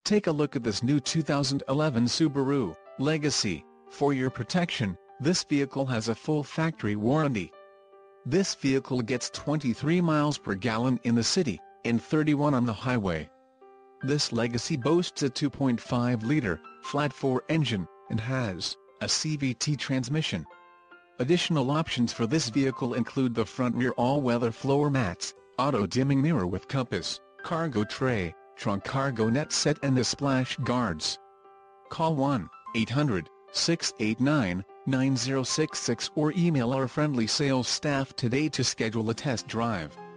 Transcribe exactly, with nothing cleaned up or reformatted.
Take a look at this new two thousand eleven Subaru Legacy. For your protection, this vehicle has a full factory warranty. This vehicle gets twenty-three miles per gallon in the city, and thirty-one on the highway. This Legacy boasts a two point five liter, flat-four engine, and has a C V T transmission. Additional options for this vehicle include the front-rear all-weather floor mats, auto-dimming mirror with compass, cargo tray, trunk cargo net set and the splash guards. Call one eight hundred, six eight nine, nine zero six six or email our friendly sales staff today to schedule a test drive.